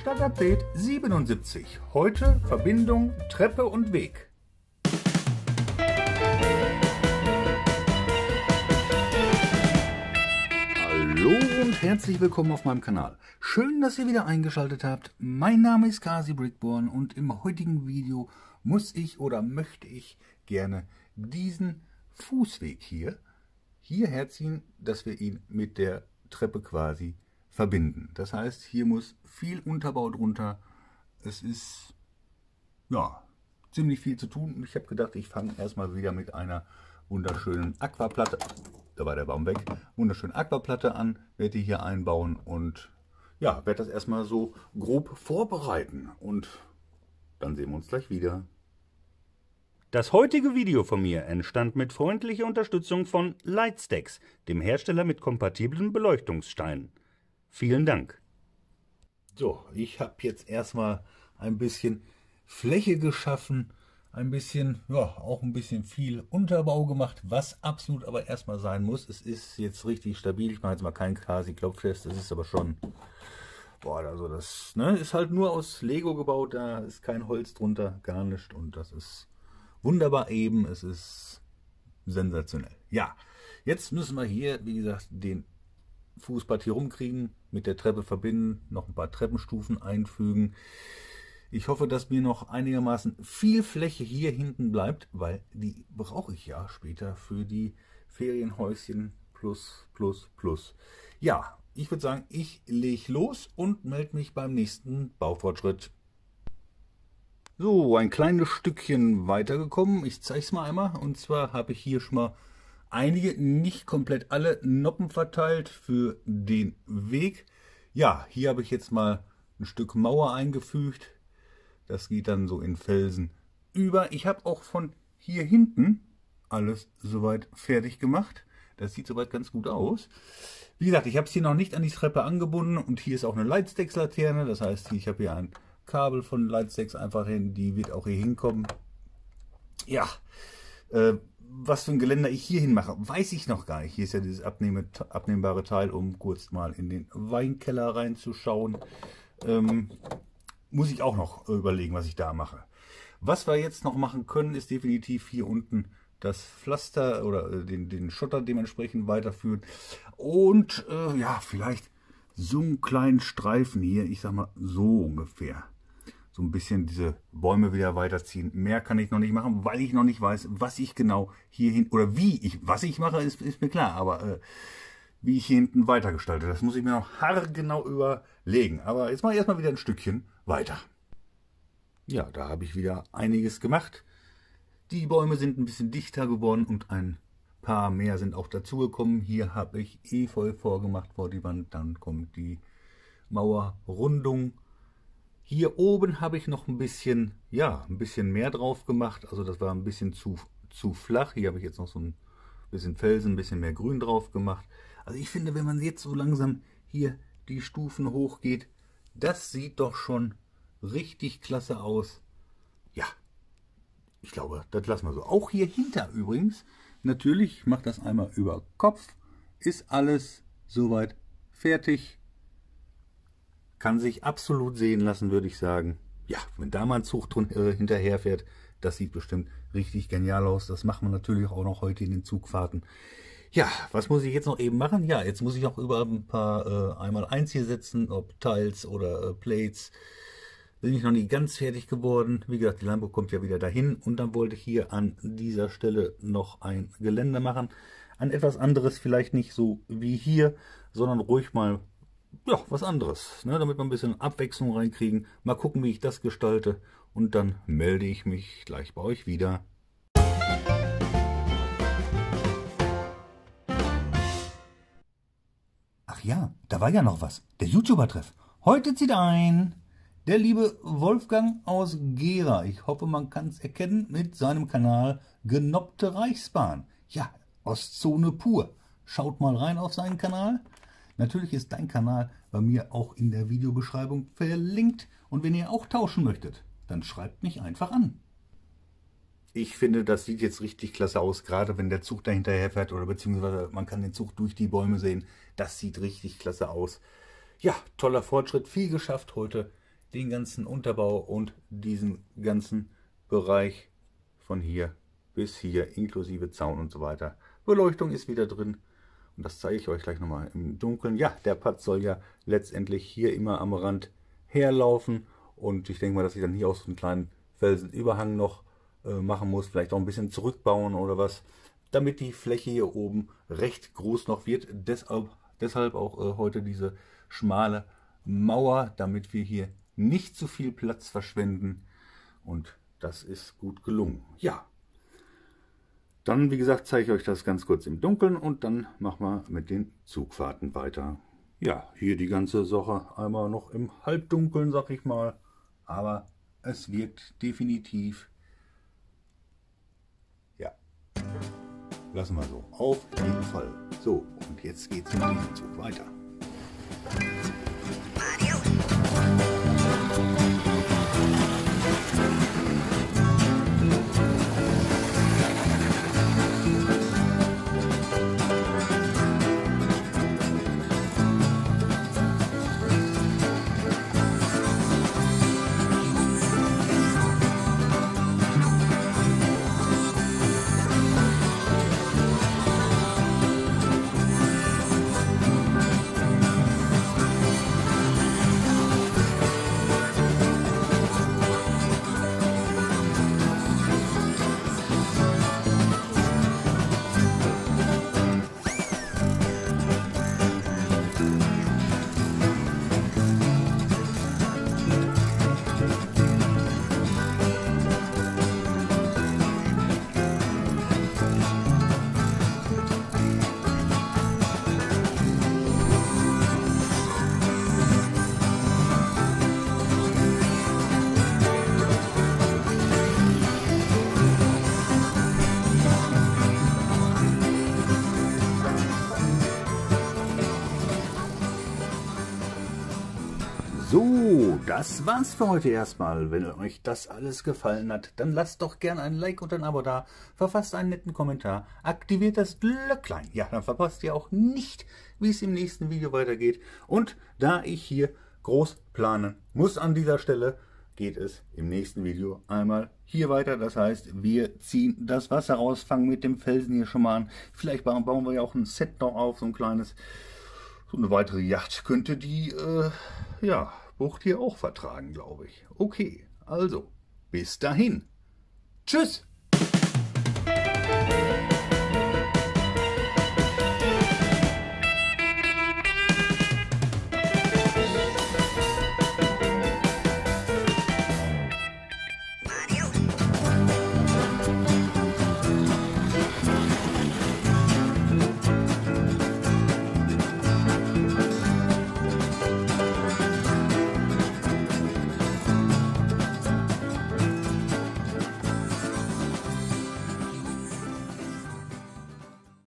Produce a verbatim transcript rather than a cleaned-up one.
Stadtupdate siebenundsiebzig. Heute Verbindung Treppe und Weg. Hallo und herzlich willkommen auf meinem Kanal. Schön, dass ihr wieder eingeschaltet habt. Mein Name ist Kasi Brickborn und im heutigen Video muss ich oder möchte ich gerne diesen Fußweg hier hierher ziehen, dass wir ihn mit der Treppe quasi verbinden. Das heißt, hier muss viel Unterbau drunter. Es ist ja ziemlich viel zu tun und ich habe gedacht, ich fange erstmal wieder mit einer wunderschönen Aquaplatte, da war der Baum weg, wunderschönen Aquaplatte an, werde die hier einbauen und ja, werde das erstmal so grob vorbereiten und dann sehen wir uns gleich wieder. Das heutige Video von mir entstand mit freundlicher Unterstützung von Lightstacks, dem Hersteller mit kompatiblen Beleuchtungssteinen. Vielen Dank. So, ich habe jetzt erstmal ein bisschen Fläche geschaffen, ein bisschen, ja, auch ein bisschen viel Unterbau gemacht, was absolut aber erstmal sein muss. Es ist jetzt richtig stabil, ich mache jetzt mal keinen Kasi-Klopftest, das ist aber schon, boah, also das ne, ist halt nur aus Lego gebaut, da ist kein Holz drunter, gar nicht und das ist wunderbar eben, es ist sensationell. Ja, jetzt müssen wir hier, wie gesagt, den Fußbad hier rumkriegen, mit der Treppe verbinden, noch ein paar Treppenstufen einfügen. Ich hoffe, dass mir noch einigermaßen viel Fläche hier hinten bleibt, weil die brauche ich ja später für die Ferienhäuschen plus, plus, plus. Ja, ich würde sagen, ich lege los und melde mich beim nächsten Baufortschritt. So, ein kleines Stückchen weitergekommen. Ich zeige es mal einmal. Und zwar habe ich hier schon mal einige, nicht komplett alle Noppen verteilt für den Weg. Ja, hier habe ich jetzt mal ein Stück Mauer eingefügt. Das geht dann so in Felsen über. Ich habe auch von hier hinten alles soweit fertig gemacht. Das sieht soweit ganz gut aus. Wie gesagt, ich habe es hier noch nicht an die Treppe angebunden. Und hier ist auch eine Lightstacks-Laterne. Das heißt, ich habe hier ein Kabel von Lightstacks einfach hin. Die wird auch hier hinkommen. Ja, äh, was für ein Geländer ich hier hin mache, weiß ich noch gar nicht. Hier ist ja dieses abnehmbare Teil, um kurz mal in den Weinkeller reinzuschauen. Ähm, muss ich auch noch überlegen, was ich da mache. Was wir jetzt noch machen können, ist definitiv hier unten das Pflaster oder den, den Schotter dementsprechend weiterführen. Und äh, ja, vielleicht so einen kleinen Streifen hier, ich sag mal so ungefähr. So ein bisschen diese Bäume wieder weiterziehen. Mehr kann ich noch nicht machen, weil ich noch nicht weiß, was ich genau hierhin oder wie ich, was ich mache, ist, ist mir klar, aber äh, wie ich hier hinten weitergestalte, das muss ich mir noch haargenau überlegen. Aber jetzt mache ich erstmal wieder ein Stückchen weiter. Ja, da habe ich wieder einiges gemacht. Die Bäume sind ein bisschen dichter geworden und ein paar mehr sind auch dazugekommen. Hier habe ich Efeu vorgemacht vor die Wand, dann kommt die Mauerrundung. Hier oben habe ich noch ein bisschen, ja, ein bisschen mehr drauf gemacht. Also das war ein bisschen zu, zu flach. Hier habe ich jetzt noch so ein bisschen Felsen, ein bisschen mehr Grün drauf gemacht. Also ich finde, wenn man jetzt so langsam hier die Stufen hochgeht, das sieht doch schon richtig klasse aus. Ja, ich glaube, das lassen wir so. Auch hier hinter übrigens, natürlich, ich mache das einmal über Kopf, ist alles soweit fertig. Kann sich absolut sehen lassen, würde ich sagen. Ja, wenn da mal ein Zug drin, äh, hinterher fährt, das sieht bestimmt richtig genial aus. Das machen wir natürlich auch noch heute in den Zugfahrten. Ja, was muss ich jetzt noch eben machen? Ja, jetzt muss ich noch über ein paar äh, einmal eins hier setzen, ob Tiles oder äh, Plates. Bin ich noch nicht ganz fertig geworden. Wie gesagt, die Lampe kommt ja wieder dahin. Und dann wollte ich hier an dieser Stelle noch ein Geländer machen. An etwas anderes, vielleicht nicht so wie hier, sondern ruhig mal ja, was anderes, ne, damit wir ein bisschen Abwechslung reinkriegen. Mal gucken, wie ich das gestalte und dann melde ich mich gleich bei euch wieder. Ach ja, da war ja noch was. Der YouTuber-Treff. Heute zieht ein der liebe Wolfgang aus Gera. Ich hoffe, man kann es erkennen mit seinem Kanal Genoppte Reichsbahn. Ja, Ostzone pur. Schaut mal rein auf seinen Kanal. Natürlich ist dein Kanal bei mir auch in der Videobeschreibung verlinkt. Und wenn ihr auch tauschen möchtet, dann schreibt mich einfach an. Ich finde, das sieht jetzt richtig klasse aus, gerade wenn der Zug dahinterher fährt oder beziehungsweise man kann den Zug durch die Bäume sehen. Das sieht richtig klasse aus. Ja, toller Fortschritt, viel geschafft heute. den ganzen Unterbau und diesen ganzen Bereich von hier bis hier, inklusive Zaun und so weiter. Beleuchtung ist wieder drin. Und das zeige ich euch gleich nochmal im Dunkeln. Ja, der Pad soll ja letztendlich hier immer am Rand herlaufen. Und ich denke mal, dass ich dann hier auch so einen kleinen Felsenüberhang noch äh, machen muss. Vielleicht auch ein bisschen zurückbauen oder was. Damit die Fläche hier oben recht groß noch wird. Deshalb, deshalb auch äh, heute diese schmale Mauer, damit wir hier nicht zu viel Platz verschwenden. Und das ist gut gelungen. Ja. Dann, wie gesagt, zeige ich euch das ganz kurz im Dunkeln und dann machen wir mit den Zugfahrten weiter. Ja, hier die ganze Sache einmal noch im Halbdunkeln, sag ich mal. Aber es wirkt definitiv. Ja, lassen wir so. Auf jeden Fall. So, und jetzt geht's mit diesem Zug weiter. So, das war's für heute erstmal. Wenn euch das alles gefallen hat, dann lasst doch gerne ein Like und ein Abo da, verfasst einen netten Kommentar, aktiviert das Glöcklein. Ja, dann verpasst ihr auch nicht, wie es im nächsten Video weitergeht. Und da ich hier groß planen muss an dieser Stelle, geht es im nächsten Video einmal hier weiter. Das heißt, wir ziehen das Wasser raus, fangen mit dem Felsen hier schon mal an. Vielleicht bauen wir ja auch ein Set noch auf, so ein kleines. So eine weitere Yacht könnte die äh, ja, Bucht hier auch vertragen, glaube ich. Okay, also bis dahin. Tschüss!